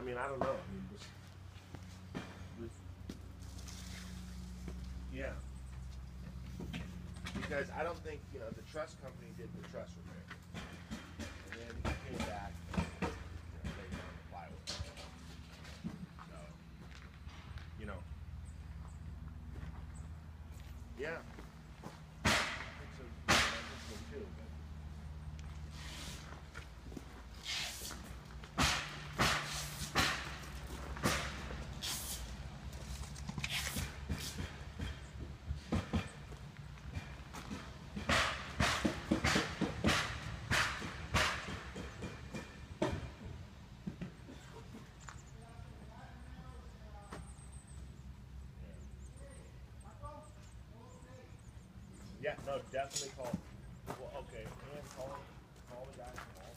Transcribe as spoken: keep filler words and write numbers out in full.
mean, I don't know. I mean, just, just, yeah. Because I don't think, you know, the truss company did the truss repair. And then he came back and, you know, laid down the plywood. So, you know. Yeah. I think so, I think so too. But yeah, no, definitely call. Well, okay, and call call the guy from all